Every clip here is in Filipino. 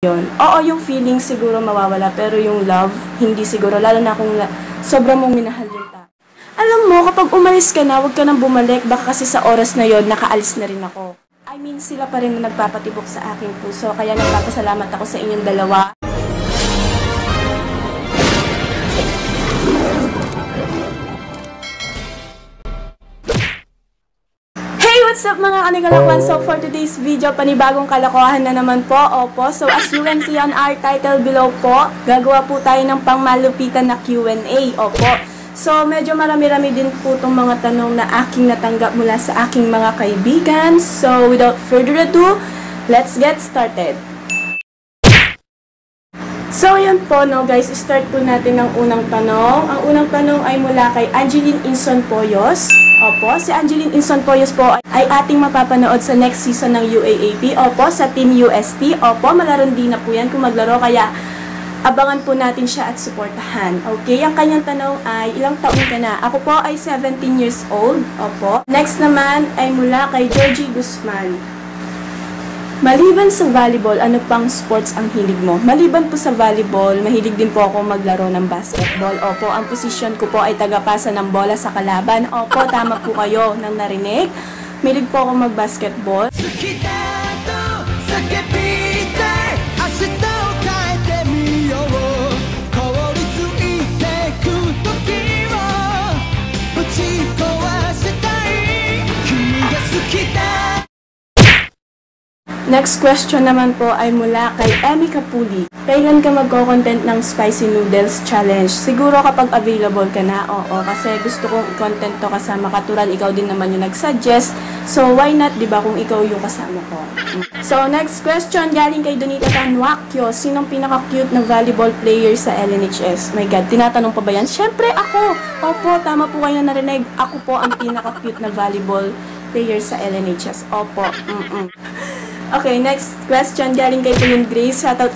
yun. Oo, yung feeling siguro mawawala, pero yung love, hindi siguro. Lalo na kung sobrang mong minahal yung tao. Alam mo, kapag umalis ka na, huwag ka nang bumalik. Baka kasi sa oras na yon nakaalis na rin ako. I mean, sila pa rin na nagpapatibok sa aking puso. Kaya nagpapasalamat ako sa inyong dalawa. What's up mga kanikalakwan? So for today's video, panibagong kalokohan na naman po. Opo, so as you can see on our title below po, gagawa po tayo ng pangmalupitan na Q&A. Opo, so medyo marami-rami din po itong mga tanong na aking natanggap mula sa aking mga kaibigan. So without further ado, let's get started. So yun po no guys, start po natin ng unang tanong. Ang unang tanong ay mula kay Angeline Inson Poyos. Opo, si Angeline Inson Poyos po ay ating mapapanood sa next season ng UAAP. Opo, sa Team UST. Opo, malaron din na po yan kung maglaro, kaya abangan po natin siya at suportahan. Okay, ang kanyang tanong ay ilang taon ka na? Ako po ay 17 years old. Opo. Next naman ay mula kay Georgie Guzman. Maliban sa volleyball, ano pang sports ang hilig mo? Maliban po sa volleyball, mahilig din po ako maglaro ng basketball. Opo, ang posisyon ko po ay tagapasa ng bola sa kalaban. Opo, tama po kayo nang narinig. Mahilig po ako mag-basketball. Next question naman po ay mula kay Emmy Kapuli. Kailan ka magko-content ng Spicy Noodles Challenge? Siguro kapag available ka na, oo. Kasi gusto kong content to kasama Katural. Ikaw din naman yung nag-suggest. So, why not, diba, kung ikaw yung kasama ko? So, next question, galing kay Donita Tanwakyo. Sinong pinaka-cute na volleyball player sa LNHS? My God, tinatanong pa ba yan? Syempre, ako! Opo, tama po kayo na narinig. Ako po ang pinaka-cute na volleyball player sa LNHS. Opo. Okay, next question galing kay Pauline Grace. Shoutout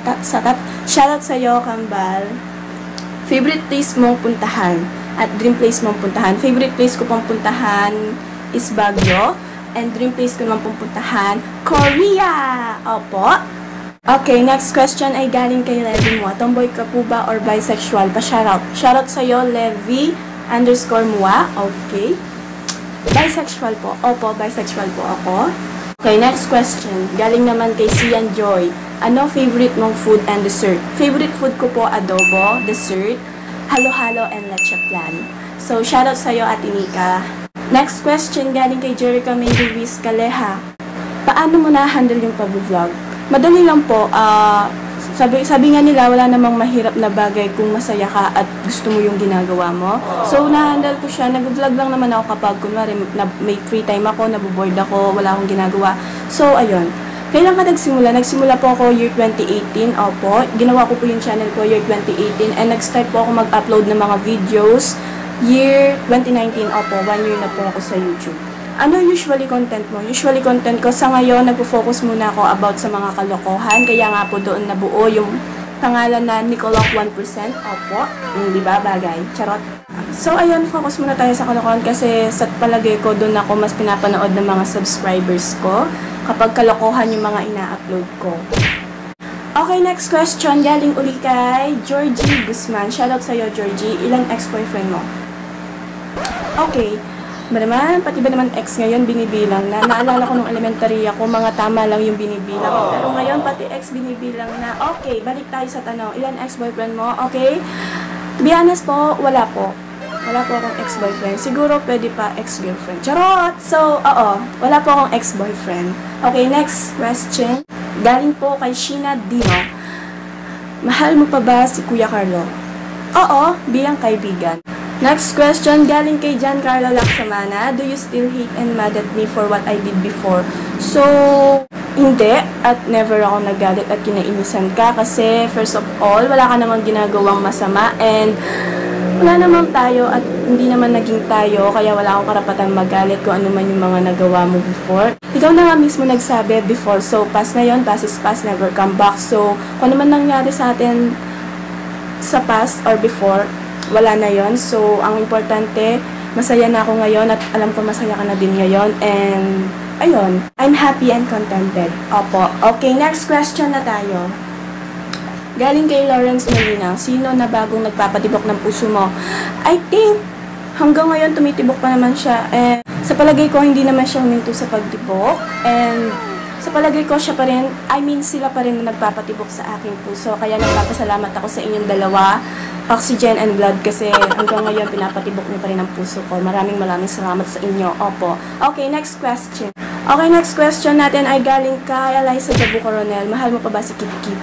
sa iyo, Kambal. Favorite place mong puntahan at dream place mong puntahan? Favorite place ko pong puntahan is Baguio, and dream place ko naman pong puntahan, Korea. Opo. Okay, next question ay galing kay Levi Mua. Tomboy ka po ba or bisexual? Pa-shoutout. Shoutout sa iyo, Levi_Mua. Okay. Bisexual po. Opo, bisexual po ako. Okay, next question. Galing naman kay Sian Joy. Ano favorite mong food and dessert? Favorite food ko po, adobo, dessert, halo-halo, and leche flan. So, shoutout sa'yo, Ate Nika. Next question, galing kay Jerica May Luis Caleja. Paano mo na-handle yung pag-vlog? Madali lang po. Sabi nga nila, wala namang mahirap na bagay kung masaya ka at gusto mo yung ginagawa mo. So, na-handle ko siya. Nag-vlog lang naman ako kapag, kunwari, may free time ako, nabuboard ako, wala akong ginagawa. So, ayun. Kailan ka nagsimula? Nagsimula po ako year 2018. Opo. Ginawa ko po yung channel ko year 2018. And nag-start po ako mag-upload ng mga videos year 2019. Opo, 1 year na po ako sa YouTube. Ano usually content mo? Usually content ko sa ngayon, nagpo-focus muna ako about sa mga kalokohan. Kaya nga po doon nabuo yung pangalan na Nicolok 1%. Opo. Di ba? Bagay. Charot. So, ayun, focus muna tayo sa kalokohan kasi sa palagay ko doon ako mas pinapanood ng mga subscribers ko kapag kalokohan yung mga ina-upload ko. Okay, next question. Galing uli kay Georgie Guzman. Shoutout sa'yo, Georgie. Ilang ex-boyfriend mo? Okay. Naman, pati ba naman ex ngayon binibilang na? Naalala ko nung elementary ako, mga tama lang yung binibilang ko. Pero ngayon, pati ex binibilang na. Okay, balik tayo sa tanong. Ilan ex-boyfriend mo? Okay. To be honest po, wala po. Wala po akong ex-boyfriend. Siguro pwede pa ex-girlfriend. Charot! So, oo. Wala po akong ex-boyfriend. Okay, next question. Galing po kay Sheena Dino. Mahal mo pa ba si Kuya Carlo? Oo, bilang kaibigan. Next question, galing kay Giancarlo Laksamana. Do you still hate and mad at me for what I did before? So, hindi. At never ako nagalit at kinainisan ka. Kasi, first of all, wala ka namang ginagawang masama. And, wala naman tayo at hindi naman naging tayo. Kaya wala akong karapatan magalit kung ano man yung mga nagawa mo before. Ikaw na nga mismo nagsabi before. So, past na yun. Past is past. Never come back. So, kung ano man nangyari sa atin sa past or before, wala na yon. So, ang importante, masaya na ako ngayon at alam ko masaya ka na din ngayon. And ayun, I'm happy and contented. Opo. Okay, next question na tayo. Galing kay Lawrence Molina, sino na bagong nagpapatibok ng puso mo? I think, hanggang ngayon tumitibok pa naman siya. And sa palagay ko, hindi naman siya huminto sa pagtibok. And sa palagay ko, siya pa rin, sila pa rin na nagpapatibok sa aking puso. Kaya nagpapasalamat ako sa inyong dalawa, Oxygen and Blood, kasi hanggang ngayon pinapatibok niyo pa rin ang puso ko. Maraming salamat sa inyo. Opo. Okay, next question. Okay, next question natin ay galing kay Eliza Jabu Coronel. Mahal mo pa ba si Kip Kip?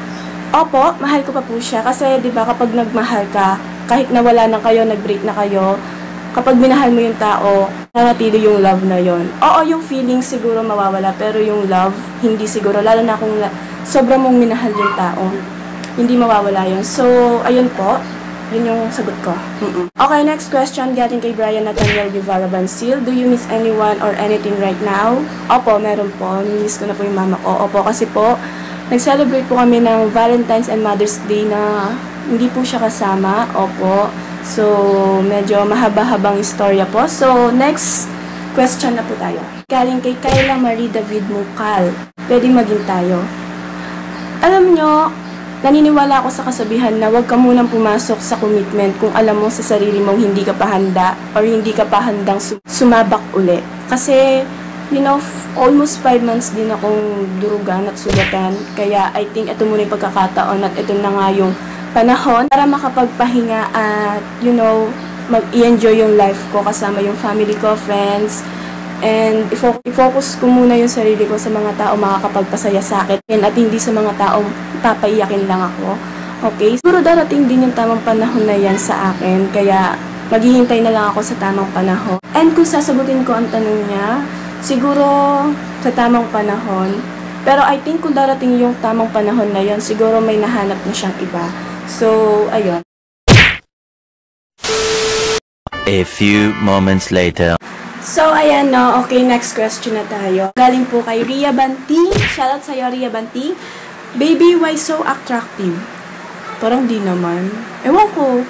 Opo, mahal ko pa po siya. Kasi, di ba, kapag nagmahal ka, kahit nawala na kayo, nag-break na kayo, kapag minahal mo yung tao, nanatili yung love na yon. Oo, yung feeling siguro mawawala, pero yung love, hindi siguro. Lalo na kung sobrang mong minahal yung tao, hindi mawawala yun. So, ayun po. Yun yung sagot ko. Okay, next question galing kay Brian Nathaniel Guevara Bansil. Do you miss anyone or anything right now? Opo, meron po. Miss ko na po yung mama ko. Opo, kasi po, nag-celebrate po kami ng Valentine's and Mother's Day na hindi po siya kasama. Opo. So, medyo mahaba-habang istorya po. So, next question na po tayo. Galing kay Kayla Marie David Mukal. Pwedeng maging tayo. Alam nyo, naniniwala ako sa kasabihan na huwag ka munang pumasok sa commitment kung alam mo sa sarili mong hindi ka pa handa or hindi ka pa handang sumabak uli. Kasi, you know, almost 5 months din akong durugan at sugatan. Kaya I think ito muna yung pagkakataon at ito na nga yung panahon para makapagpahinga at, you know, mag-i-enjoy yung life ko kasama yung family ko, friends. And i-focus ko muna yung sarili ko sa mga tao makakapagpasaya sa akin at hindi sa mga taong papaiyakin lang ako. Okay? Siguro darating din yung tamang panahon na yan sa akin. Kaya maghihintay na lang ako sa tamang panahon. And kung sasagutin ko ang tanong niya, siguro sa tamang panahon. Pero I think kung darating yung tamang panahon na yon, siguro may nahanap na siyang iba. So, ayun. A few moments later. So, ayan no. Okay, next question na tayo. Galing po kay Ria Banting. Shoutout sa'yo, Ria Banting. Baby, why so attractive? Parang di naman. Ewan ko.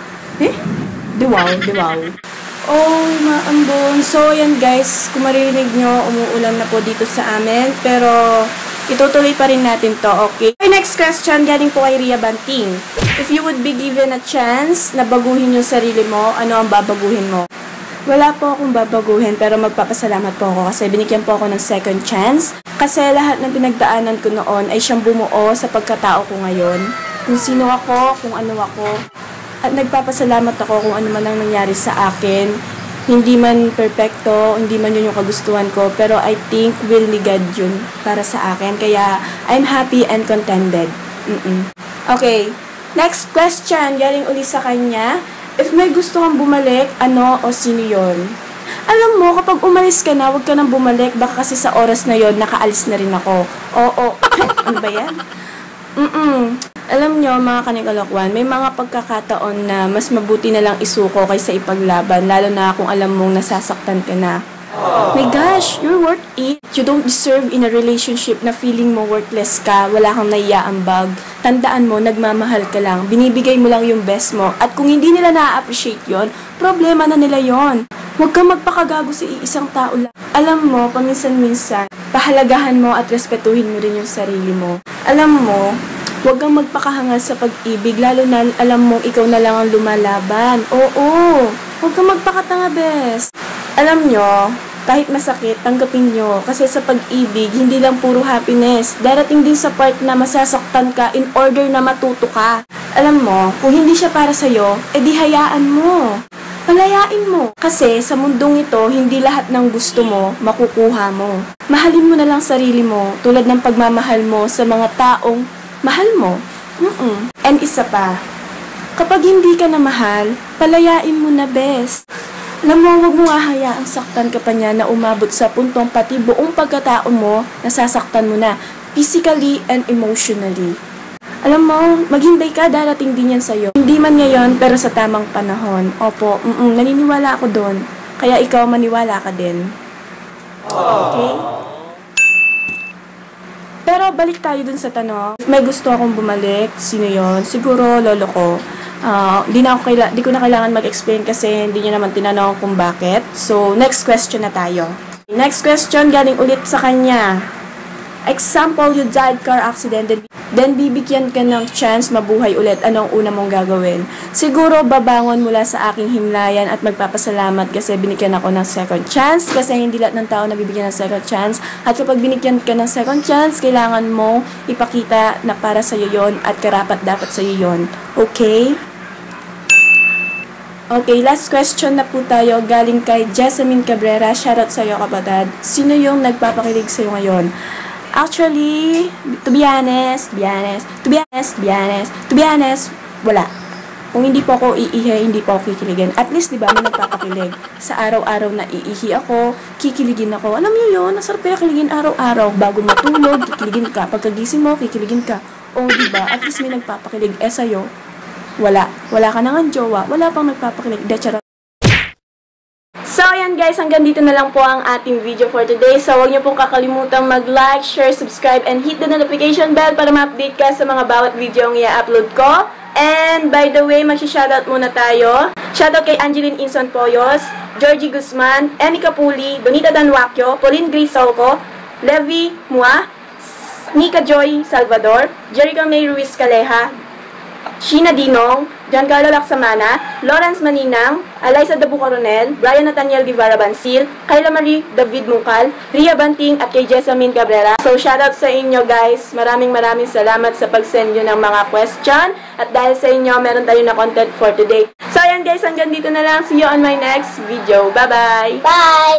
Diwaw. Oh, maambon. So, ayan guys, kung maririnig nyo, umuulan na po dito sa amin. Pero, itutuloy pa rin natin to, okay? Okay, next question, galing po kay Ria Banting. If you would be given a chance na baguhin yung sarili mo, ano ang babaguhin mo? Wala po akong babaguhin, pero magpapasalamat po ako kasi binigyan po ako ng second chance. Kasi lahat ng pinagdaanan ko noon ay siyang bumuo sa pagkatao ko ngayon. Kung sino ako, kung ano ako. At nagpapasalamat ako kung ano man ang nangyari sa akin. Hindi man perfecto, hindi man yun yung kagustuhan ko, pero I think will ni God yun para sa akin. Kaya I'm happy and contented. Okay, next question, galing uli sa kanya. If may gusto kang bumalik, ano o sino yun? Alam mo, kapag umalis ka na, huwag ka nang bumalik. Baka kasi sa oras na yon nakaalis na rin ako. Oo. Ano ba yan? Alam nyo, mga kanikalokwan, may mga pagkakataon na mas mabuti na lang isuko kaysa ipaglaban, lalo na kung alam mong nasasaktan ka na. My gosh, you're worth it. You don't deserve in a relationship na feeling mo worthless ka, wala kang naiaambag. Tandaan mo, nagmamahal ka lang, binibigay mo lang yung best mo. At kung hindi nila na-appreciate yon, problema na nila yon. Huwag kang magpakagago sa iisang tao lang. Alam mo, paminsan-minsan, pahalagahan mo at respetuhin mo rin yung sarili mo. Alam mo, huwag kang magpakahanga sa pag-ibig, lalo na alam mong ikaw na lang ang lumalaban. Oo, huwag kang magpakatanga, bes. Alam nyo, kahit masakit, tanggapin nyo. Kasi sa pag-ibig, hindi lang puro happiness. Darating din sa part na masasaktan ka in order na matuto ka. Alam mo, kung hindi siya para sa'yo, edi hayaan mo. Palayain mo. Kasi sa mundong ito, hindi lahat ng gusto mo, makukuha mo. Mahalin mo na lang sarili mo, tulad ng pagmamahal mo sa mga taong mahal mo. And isa pa, kapag hindi ka na mahal, palayain mo na, best. Alam mo, huwag mo hahayaang saktan ka pa niya na umabot sa puntong pati buong pagkatao mo, nasasaktan mo na, physically and emotionally. Alam mo, maghintay ka, darating din yan sa'yo. Hindi man ngayon, pero sa tamang panahon. Opo, naniniwala ako doon. Kaya ikaw maniwala ka din. Okay? Pero balik tayo dun sa tanong. If may gusto akong bumalik, sino yon? Siguro lolo ko. Di ko na kailangan mag-explain kasi hindi niya naman tinanong kung bakit. So, next question na tayo. Next question, galing ulit sa kanya. Example, you died car accident, then bibigyan ka ng chance mabuhay ulit. Anong una mong gagawin? Siguro, babangon mula sa aking himlayan at magpapasalamat kasi binigyan ako ng second chance. Kasi hindi lahat ng tao nabibigyan ng second chance. At kapag binigyan ka ng second chance, kailangan mo ipakita na para sa'yo yon at karapat dapat sa'yo yon. Okay? Okay, last question na po tayo. Galing kay Jessamine Cabrera. Shoutout sa'yo, kapatid. Sino yung nagpapakilig sa'yo ngayon? Actually, to be honest, wala. Kung hindi po ako iihi, hindi po ako kikiligin. At least, di ba, may nagpapakilig. Sa araw-araw na iihi ako, kikiligin ako. Alam niyo yun, nasarap kaya kiligin araw-araw. Bago matulog, kikiligin ka. Pagkagising mo, kikiligin ka. O, di ba, at least may nagpapakilig. Sa'yo, wala. Wala ka nang jowa. Wala pang nagpapakilig. Charot. So, ayan guys, hanggang dito na lang po ang ating video for today. So, huwag niyo pong kakalimutan mag-like, share, subscribe, and hit the notification bell para ma-update ka sa mga bawat video ang i-upload ko. And, by the way, mag-shoutout muna tayo. Shoutout kay Angeline Inson Poyos, Georgie Guzman, Emmy Capuli, Bonita Danwakyo, Pauline Grace Solco, Levi Mua, Nika Joy Salvador, Jerica May Ruiz Caleja, Sheena Dinong, Giancarlo Laksamana, Lawrence Maninang, Eliza Dabu Coronel, Brian Nathaniel Guevara Bansil, Kayla Marie David Mungkal, Ria Banting at kay Jessamine Cabrera. So shoutout sa inyo guys. Maraming salamat sa pag-send nyo ng mga question. At dahil sa inyo, meron tayo na content for today. So ayan guys, hanggang dito na lang. See you on my next video. Bye-bye! Bye!